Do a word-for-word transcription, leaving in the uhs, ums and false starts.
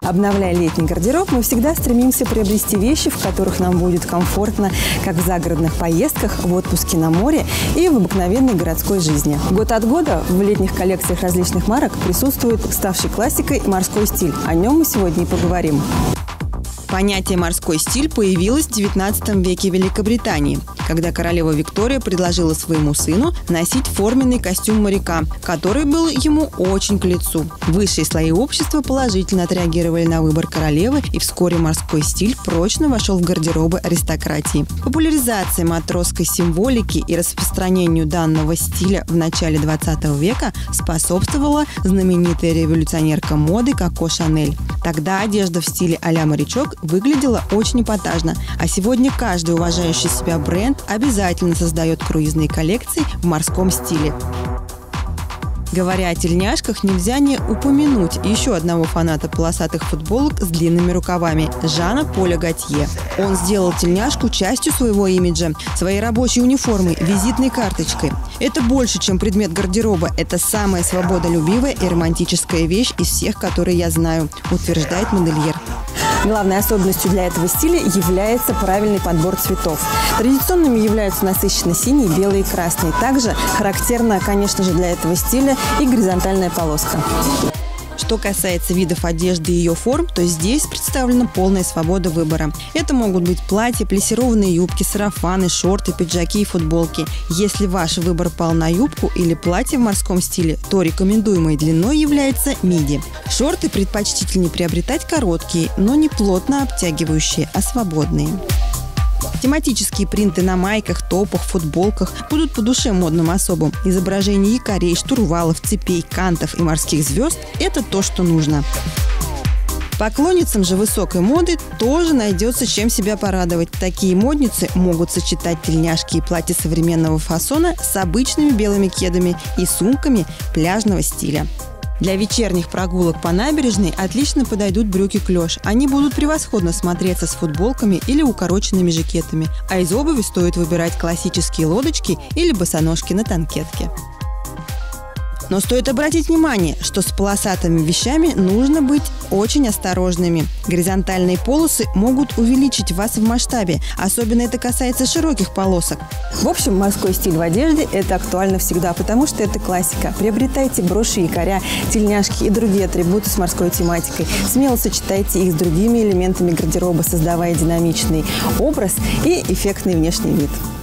Обновляя летний гардероб, мы всегда стремимся приобрести вещи, в которых нам будет комфортно как в загородных поездках, в отпуске на море и в обыкновенной городской жизни. Год от года в летних коллекциях различных марок присутствует ставший классикой морской стиль. О нем мы сегодня и поговорим. Понятие «морской стиль» появилось в девятнадцатом веке в Великобритании, когда королева Виктория предложила своему сыну носить форменный костюм моряка, который был ему очень к лицу. Высшие слои общества положительно отреагировали на выбор королевы, и вскоре морской стиль прочно вошел в гардеробы аристократии. Популяризация матросской символики и распространению данного стиля в начале двадцатого века способствовала знаменитая революционерка моды Коко Шанель. Тогда одежда в стиле а-ля морячок выглядела очень эпатажно, а сегодня каждый уважающий себя бренд обязательно создает круизные коллекции в морском стиле. Говоря о тельняшках, нельзя не упомянуть еще одного фаната полосатых футболок с длинными рукавами – Жана Поля Готье. Он сделал тельняшку частью своего имиджа, своей рабочей униформой, визитной карточкой. Это больше, чем предмет гардероба. Это самая свободолюбивая и романтическая вещь из всех, которые я знаю, утверждает модельер. Главной особенностью для этого стиля является правильный подбор цветов. Традиционными являются насыщенно синий, белый и красный. Также характерна, конечно же, для этого стиля и горизонтальная полоска. Что касается видов одежды и ее форм, то здесь представлена полная свобода выбора. Это могут быть платья, плессированные юбки, сарафаны, шорты, пиджаки и футболки. Если ваш выбор пал на юбку или платье в морском стиле, то рекомендуемой длиной является миди. Шорты предпочтительнее приобретать короткие, но не плотно обтягивающие, а свободные. Тематические принты на майках, топах, футболках будут по душе модным особам. Изображения якорей, штурвалов, цепей, кантов и морских звезд – это то, что нужно. Поклонницам же высокой моды тоже найдется чем себя порадовать. Такие модницы могут сочетать тельняшки и платья современного фасона с обычными белыми кедами и сумками пляжного стиля. Для вечерних прогулок по набережной отлично подойдут брюки-клеш. Они будут превосходно смотреться с футболками или укороченными жакетами. А из обуви стоит выбирать классические лодочки или босоножки на танкетке. Но стоит обратить внимание, что с полосатыми вещами нужно быть очень осторожными. Горизонтальные полосы могут увеличить вас в масштабе. Особенно это касается широких полосок. В общем, морской стиль в одежде – это актуально всегда, потому что это классика. Приобретайте броши, якоря, тельняшки и другие атрибуты с морской тематикой. Смело сочетайте их с другими элементами гардероба, создавая динамичный образ и эффектный внешний вид.